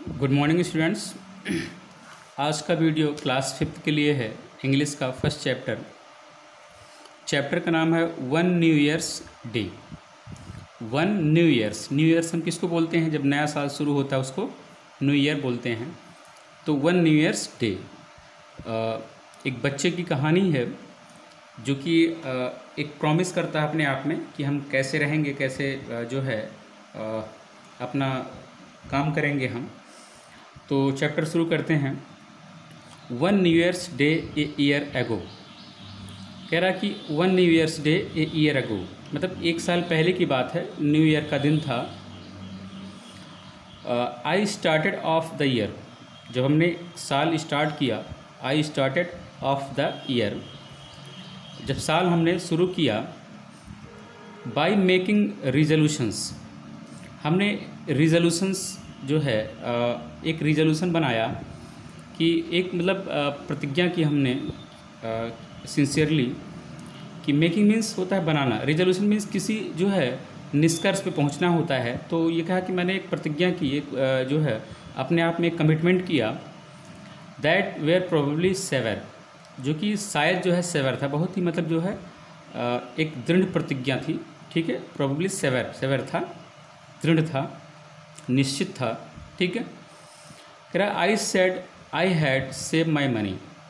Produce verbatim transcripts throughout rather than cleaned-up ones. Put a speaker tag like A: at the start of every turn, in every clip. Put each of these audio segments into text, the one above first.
A: Good morning students. आज का video class fifth के लिए है। इंग्लिश का फर्स्ट चैप्टर चैप्टर का नाम है one new year's day. One new year's new year's हम किसको बोलते हैं? जब नया साल शुरू होता है उसको न्यू ईयर बोलते हैं। तो वन न्यू ईयर्स डे एक बच्चे की कहानी है जो कि एक प्रॉमिस करता है अपने आप में कि हम कैसे रहेंगे, कैसे जो है अपना काम करेंगे हम। तो चैप्टर शुरू करते हैं। One new year's day a year ago. कह रहा कि one new year's day a year ago मतलब एक साल पहले की बात है। न्यू ईयर का दिन था। I started off the year, जब हमने साल स्टार्ट किया। I started off the year, जब साल हमने शुरू किया। बाय मेकिंग रिजोल्यूशंस, हमने रिजोल्यूशंस जो है एक रिजोल्यूशन बनाया कि एक मतलब प्रतिज्ञा की हमने सिंसियरली कि मेकिंग मीन्स होता है बनाना, रिजोल्यूशन मीन्स किसी जो है निष्कर्ष पे पहुंचना होता है। तो ये कहा कि मैंने एक प्रतिज्ञा की, एक जो है अपने आप में एक कमिटमेंट किया। दैट वेयर प्रोबेबली सेवर, जो कि शायद जो है सेवर था, बहुत ही मतलब जो है एक दृढ़ प्रतिज्ञा थी। ठीक है, प्रोबेबली सेवर सेवर था, दृढ़ था, निश्चित था। ठीक है, कह रहा I said I had save my money.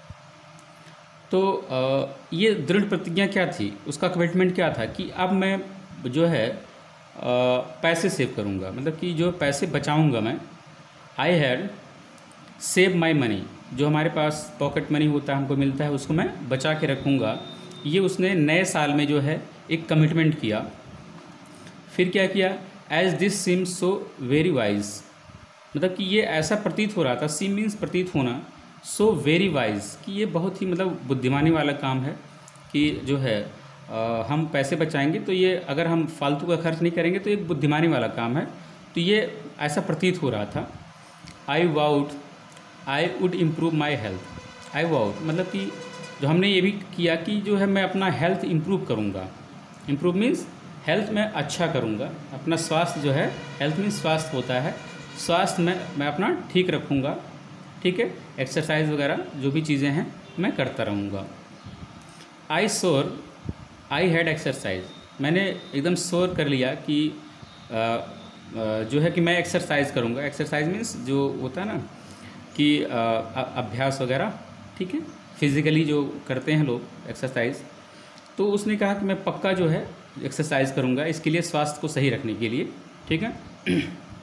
A: तो आ, ये दृढ़ प्रतिज्ञा क्या थी, उसका कमिटमेंट क्या था कि अब मैं जो है आ, पैसे सेव करूँगा, मतलब कि जो पैसे बचाऊँगा मैं। I had save my money, जो हमारे पास पॉकेट मनी होता है हमको मिलता है, उसको मैं बचा के रखूँगा। ये उसने नए साल में जो है एक कमिटमेंट किया। फिर क्या किया? As this seem so very wise, मतलब कि ये ऐसा प्रतीत हो रहा था। सीम मीन्स प्रतीत होना, सो वेरी वाइज कि ये बहुत ही मतलब बुद्धिमानी वाला काम है कि जो है आ, हम पैसे बचाएंगे तो ये अगर हम फालतू का खर्च नहीं करेंगे तो एक बुद्धिमानी वाला काम है। तो ये ऐसा प्रतीत हो रहा था। I vowed I would improve my health. I vowed मतलब कि जो हमने ये भी किया कि जो है मैं अपना हेल्थ इम्प्रूव करूँगा। इम्प्रूव मीन्स हेल्थ में अच्छा करूँगा, अपना स्वास्थ्य जो है, हेल्थ में स्वास्थ्य होता है, स्वास्थ्य में मैं अपना ठीक रखूँगा। ठीक है, एक्सरसाइज वगैरह जो भी चीज़ें हैं मैं करता रहूँगा। I sure I had exercise, मैंने एकदम श्योर कर लिया कि आ, आ, जो है कि मैं एक्सरसाइज करूँगा। एक्सरसाइज मीन्स जो होता है ना कि आ, अभ्यास वगैरह। ठीक है, फिज़िकली जो करते हैं लोग एक्सरसाइज। तो उसने कहा कि मैं पक्का जो है एक्सरसाइज करूँगा, इसके लिए स्वास्थ्य को सही रखने के लिए। ठीक है,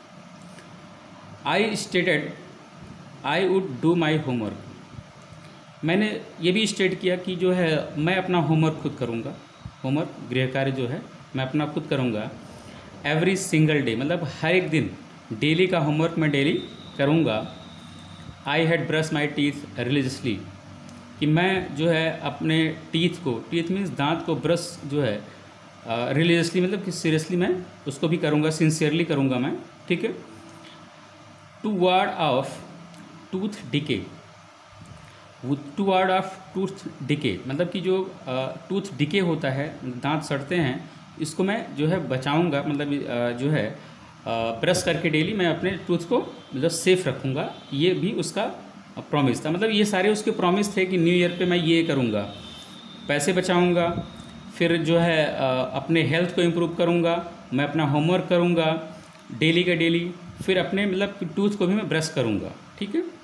A: I stated I would do my homework, मैंने ये भी स्टेट किया कि जो है मैं अपना होमवर्क खुद करूँगा। होमवर्क गृह कार्य जो है मैं अपना खुद करूँगा। एवरी सिंगल डे मतलब हर एक दिन, डेली का होमवर्क मैं डेली करूँगा। I had brush my teeth religiously, कि मैं जो है अपने टीथ को, टीथ मीन्स दांत को ब्रश जो है रिलीजियसली uh, मतलब कि सीरियसली मैं उसको भी करूँगा, सिंसियरली करूँगा मैं। ठीक है, to ward off tooth decay, to ward off tooth decay मतलब कि जो टूथ डिके होता है, दांत सड़ते हैं, इसको मैं जो है बचाऊँगा। मतलब uh, जो है ब्रश करके डेली मैं अपने टूथ को मतलब सेफ रखूँगा। ये भी उसका प्रॉमिस था। मतलब ये सारे उसके प्रॉमिस थे कि न्यू ईयर पे मैं ये करूँगा, पैसे बचाऊँगा, फिर जो है अपने हेल्थ को इम्प्रूव करूँगा, मैं अपना होमवर्क करूँगा डेली का डेली, फिर अपने मतलब टूथ को भी मैं ब्रश करूँगा। ठीक है,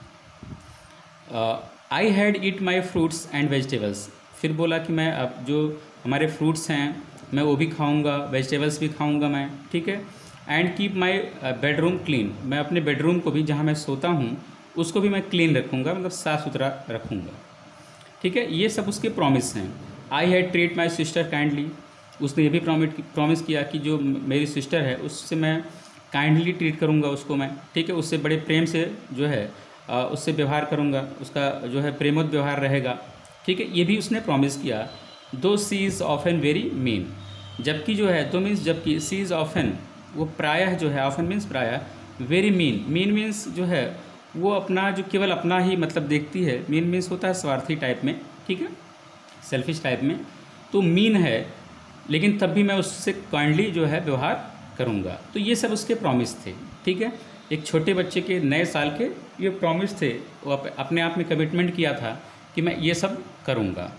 A: I had eat my fruits and vegetables, फिर बोला कि मैं अब जो हमारे फ्रूट्स हैं मैं वो भी खाऊँगा, वेजिटेबल्स भी खाऊँगा मैं। ठीक है, and keep my bedroom clean, मैं अपने बेडरूम को भी जहाँ मैं सोता हूँ उसको भी मैं क्लीन रखूँगा, मतलब साफ़ सुथरा रखूँगा। ठीक है, ये सब उसके प्रॉमिस हैं। I had treat my sister kindly, उसने ये भी प्रॉमिट प्रॉमिस किया कि जो मेरी सिस्टर है उससे मैं काइंडली ट्रीट करूँगा उसको मैं। ठीक है, उससे बड़े प्रेम से जो है उससे व्यवहार करूँगा, उसका जो है प्रेमोद व्यवहार रहेगा। ठीक है, ये भी उसने प्रॉमिस किया। Though she is often very mean, जबकि जो है दो मीन्स जबकि, सी इज़ ऑफन वो प्रायः जो है, ऑफन मीन्स प्रायः, वेरी मीन मीन मीन्स जो है वो अपना जो केवल अपना ही मतलब देखती है। मीन मीन्स होता है स्वार्थी टाइप में। ठीक है, सेल्फिश टाइप में। तो मीन है लेकिन तब भी मैं उससे काइंडली जो है व्यवहार करूँगा। तो ये सब उसके प्रॉमिस थे। ठीक है, एक छोटे बच्चे के नए साल के ये प्रॉमिस थे, वो अप, अपने आप में कमिटमेंट किया था कि मैं ये सब करूँगा।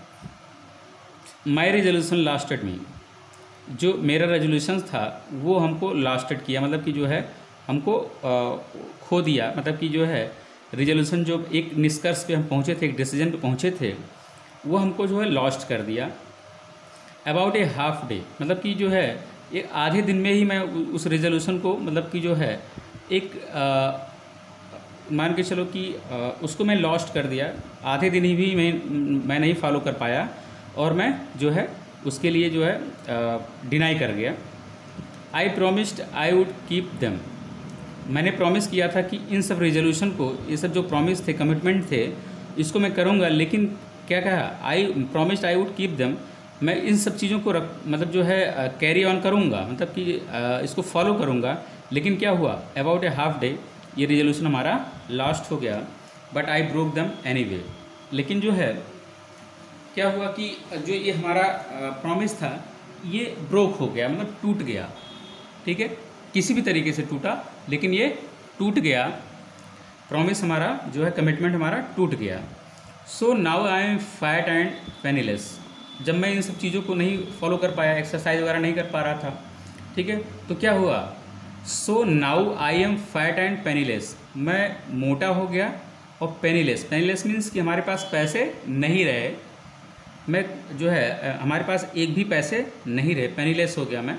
A: माई रेजोल्यूशन लास्टेड मी, जो मेरा रेजोल्यूशन था वो हमको लास्टेड किया, मतलब कि जो है हमको आ, खो दिया, मतलब कि जो है रेजोल्यूशन जो एक निष्कर्ष पे हम पहुँचे थे, एक डिसीजन पे पहुँचे थे, वो हमको जो है लॉस्ट कर दिया। अबाउट ए हाफ डे, मतलब कि जो है एक आधे दिन में ही मैं उस रेजोल्यूशन को, मतलब कि जो है एक आ, मान के चलो कि आ, उसको मैं लॉस्ट कर दिया। आधे दिन ही भी मैं मैं नहीं फॉलो कर पाया और मैं जो है उसके लिए जो है डिनाई कर गया। I promised I would keep them, मैंने प्रॉमिस किया था कि इन सब रेजोल्यूशन को, ये सब जो प्रॉमिस थे, कमिटमेंट थे, इसको मैं करूँगा। लेकिन क्या कहा, I promised I would keep them, मैं इन सब चीज़ों को रख मतलब जो है कैरी ऑन करूँगा, मतलब कि uh, इसको फॉलो करूँगा। लेकिन क्या हुआ, अबाउट ए हाफ डे ये रेजोल्यूशन हमारा लास्ट हो गया। But I broke them anyway, लेकिन जो है क्या हुआ कि जो ये हमारा प्रॉमिस था ये ब्रोक हो गया, मतलब टूट गया। ठीक है, किसी भी तरीके से टूटा, लेकिन ये टूट गया। प्रॉमिस हमारा जो है, कमिटमेंट हमारा टूट गया। So now I am fat and penniless, जब मैं इन सब चीज़ों को नहीं फॉलो कर पाया, एक्सरसाइज वगैरह नहीं कर पा रहा था, ठीक है, तो क्या हुआ, so now I am fat and penniless, मैं मोटा हो गया और पेनीलेस। पेनीलेस मीन्स कि हमारे पास पैसे नहीं रहे, मैं जो है हमारे पास एक भी पैसे नहीं रहे, पेनीलेस हो गया मैं।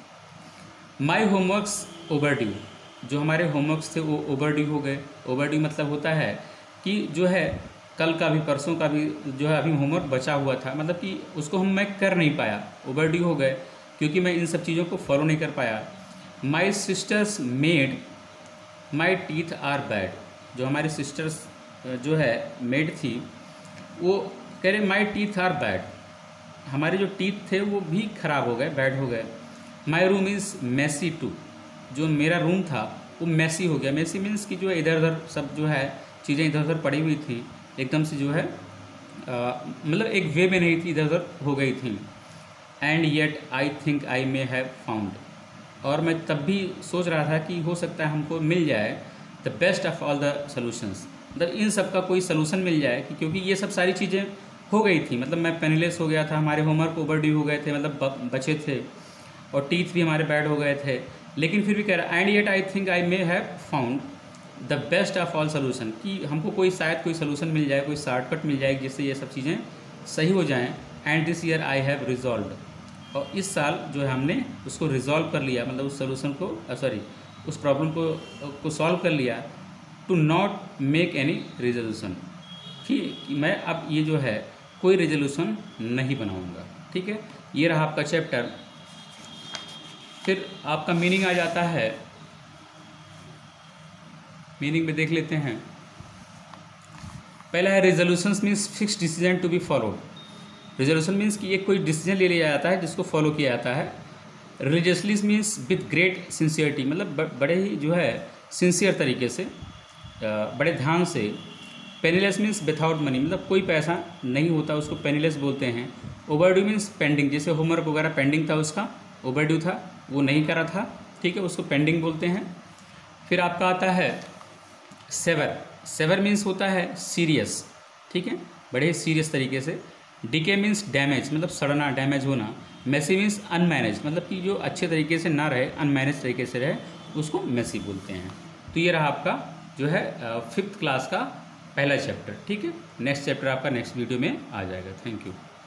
A: माई होमवर्क्स ओवरड्यू, जो हमारे होमवर्क्स थे वो ओवरड्यू हो गए। ओवरड्यू मतलब होता है कि जो है कल का भी, परसों का भी जो है अभी होमवर्क बचा हुआ था, मतलब कि उसको हम मैं कर नहीं पाया, ओवरड्यू हो गए, क्योंकि मैं इन सब चीज़ों को फॉलो नहीं कर पाया। My sisters made my teeth are bad, जो हमारी सिस्टर्स जो है मेड थी, वो कह रहे माई टीथ आर बैड, हमारे जो टीथ थे वो भी ख़राब हो गए, बैड हो गए। My room is messy too, जो मेरा रूम था वो मैसी हो गया। मैसी मीन्स कि जो है इधर उधर सब जो है चीज़ें इधर उधर पड़ी हुई थी, एकदम से जो है मतलब एक वे में नहीं थी, इधर उधर हो गई थी। And yet I think I may have found, और मैं तब भी सोच रहा था कि हो सकता है हमको मिल जाए the best of all the solutions, मतलब इन सब का कोई सलूशन मिल जाए कि क्योंकि ये सब सारी चीज़ें हो गई थी, मतलब मैं पेनीलेस हो गया था, हमारे होमवर्क ओवरड्यू हो गए थे, मतलब बचे थे, और टीथ भी हमारे बैड हो गए थे। लेकिन फिर भी कह रहा and yet I think I may have found the best of all solution, कि हमको कोई शायद कोई सोल्यूशन मिल जाए, कोई शॉर्टकट मिल जाए जिससे ये सब चीज़ें सही हो जाएं। And this year I have resolve, और इस साल जो है हमने उसको रिजॉल्व कर लिया, मतलब उस सोल्यूशन को, सॉरी उस प्रॉब्लम को को सॉल्व कर लिया। To not make any resolution, कि मैं अब ये जो है कोई रेजोल्यूशन नहीं बनाऊंगा। ठीक है, ये रहा आपका चैप्टर। फिर आपका मीनिंग आ जाता है, मीनिंग में देख लेते हैं। पहला है resolutions means fix decision to be followed. Resolution means कि एक कोई डिसीजन ले लिया जाता है जिसको फॉलो किया जाता है। Religiously means with great sincerity, मतलब बड़े ही जो है सिंसियर तरीके से, बड़े ध्यान से। पेनीलेस मीन्स विदाउट मनी, मतलब कोई पैसा नहीं होता उसको पेनीलेस बोलते हैं। ओवरड्यू मीन्स पेंडिंग, जैसे होमवर्क वगैरह पेंडिंग था, उसका ओवरड्यू था, वो नहीं करा था, ठीक है, उसको पेंडिंग बोलते हैं। फिर आपका आता है सेवर। सेवर मीन्स होता है सीरियस, ठीक है, बड़े सीरियस तरीके से। डीके मीन्स डैमेज, मतलब सड़ना, डैमेज होना। मेसी मीन्स अनमैनेज, मतलब कि जो अच्छे तरीके से ना रहे, अनमैनेज तरीके से रहे, उसको मेसी बोलते हैं। तो ये रहा आपका जो है फिफ्थ क्लास का पहला चैप्टर। ठीक है, नेक्स्ट चैप्टर आपका नेक्स्ट वीडियो में आ जाएगा। Thank you.